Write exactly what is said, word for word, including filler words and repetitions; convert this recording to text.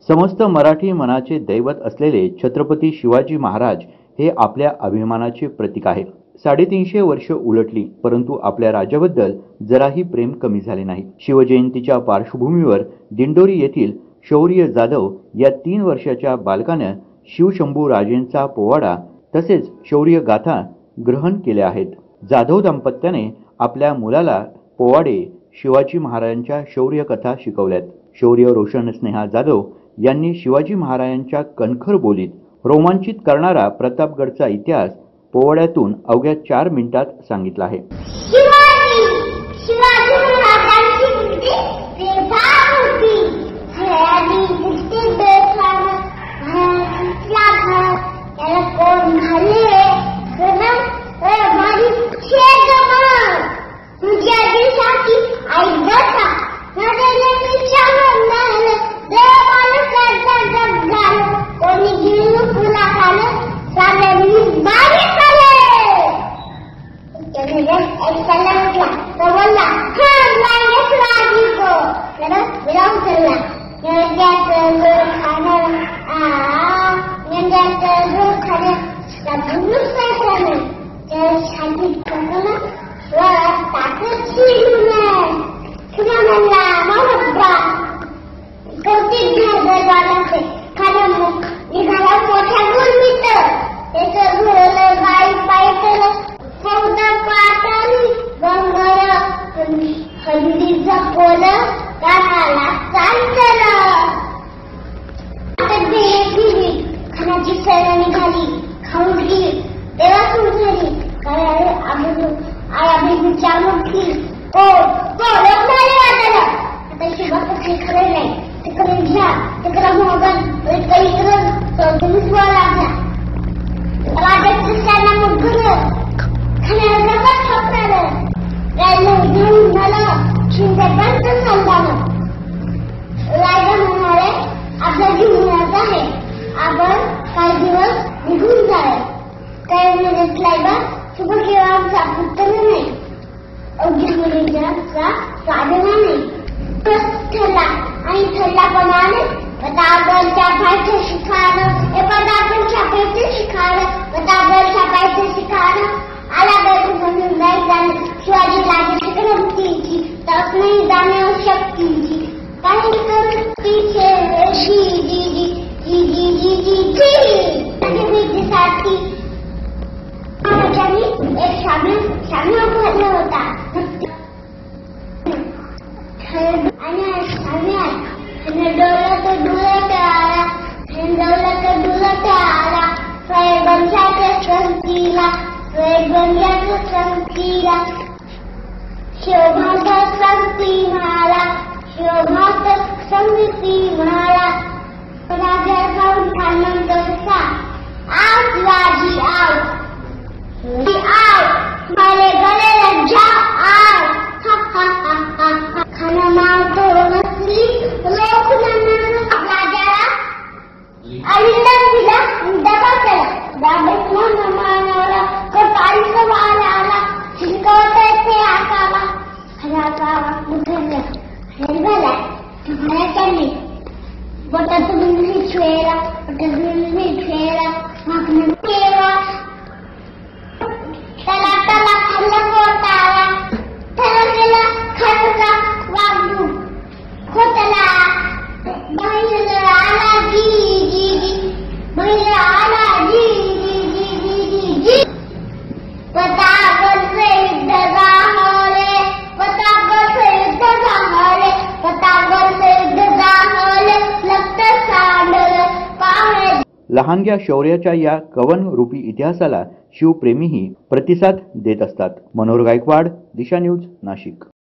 समस्त मराठी मनाचे दैवत असलेले छत्रपती शिवाजी महाराज हे आपल्या अभिमानाचे प्रतीक आहे। साडेतीनशे वर्ष उलटली परंतु आपल्या राज्याबद्दल जराही प्रेम कमी झाले नाही। शिवजयंतीच्या पार्श्वभूमीवर दिंडोरी येथील शौर्य जाधव या तीन वर्षाच्या बालकाने शिवशंभू राजेंचा पोवाडा तसेच शौर्य गाथा ग्रहण केल्या आहेत। जाधव दाम्पत्याने आपल्या मुलाला पोवाडे शिवाजी महाराजांच्या शौर्य कथा शिकवल्यात। शौर्य रोशन स्नेहा जाधव यांनी शिवाजी महाराजांच्या कणखर बोलीत रोमांचित करणारा प्रतापगडचा इतिहास पोवाड्यातून अवघ्या चार मिनिटात सांगितला आहे। शिवाजी शिवाजी महाराजांची प्रेभाळ होती। हयाली दिसते बेफाम हयाला घर त्याला कोण घाले गरम माझी शेगमन तुझ्या दिवसाची आई बसा नदीने विचारून नाही देवाला करता जगजाल कोणी घेऊन फुला खालं सागरनी बारी खाले त्याने एक सल्ला म्हटला तो बोलला हाँ लागे राजी को चलो विराम चलला नंद्याचं दूध खाणं आ नंद्याचं दूध खाणं भूलूच नाही खाणं त्या छातीत टाकलं स्वरात टाकत शिरू नये तुला म्हणला मावळा कौतिक घालवायला खाणं मग निघाला मोठ्या गुरमीत त्याचं घोलं बाई पायटलं फौदा पाटली गंगर हल्दीचं पोलं कानाला चालतं आता गेली खाण्याची सर निघाली खाऊन गेली तेव्हा सुरू काय आम्ही आम्ही विचार म्हटली ओ तो लग्नाने वाटायला आता शिवाचं काही खरं नाही तिकडे घ्या तिकडे मोगन इकडं चौधरीच वर लागला राजाचं त्यांना मुठलं खाण्याला डबा ठोकणार रायला घेऊन झालं शिंदेकांच सांगावं रायला म्हणाले आपलं जीवनात आहे आपण काही दिवस निघून जावे काही मिनिट लायबा शुभ किंवा आमचा पुत्र नाही अवघी मुलीचा साधना नाही ठरला आणि ठरल्याप्रमाणे पदावर छापायचं शिकाणं हे पदावर छापायचं शिकाणं पदावर छापायचं शिकाणं आला बेटू म्हणून नाही जाणं शिवाजी राजाची क्रांतीची तस नाही जाणं शक्तीची काही करतीचे जी जी जी जी जी जी जी जी साठी एक शामिल शामिल भरला होता आणि शामिल डोला तो डुलत आला डोला तो डुलत आला स्वयंबंशाच्या संगतीला स्वयंबंशाच्या संगतीला शोभाचा संगती म्हणाला शोभाचा संगती म्हणाला राजा जाऊन खाणं कसा आज राजी आव आव मारे गले लज्जा आव हा हा हा हा हा खाना मारतो नसली लोक राजाला आईला दिला डबा केला डब्यात म्हणून मानवला कपाळीचा वाल आला शिकवता ते आकावा हराकावा मुठल्या हेरगला तुम्हाला बोटात तुम्ही छेला बोटात तुम्ही छेला मागणं केला त्याला त्याला खाल्लं पोटाला त्याला गेला खाल्ला वागू खोटला महिला आला जी जी जी महिला आला जी जी जी जी जी जी पतागल से दगा होले पतागल से दगा होले पतागल से दगा होले लगत सांडल पावले। लहानग्या शौर्याच्या या कवन रूपी इतिहासाला शिवप्रेमीही प्रतिसाद देत असतात। मनोहर गायकवाड, दिशा न्यूज, नाशिक।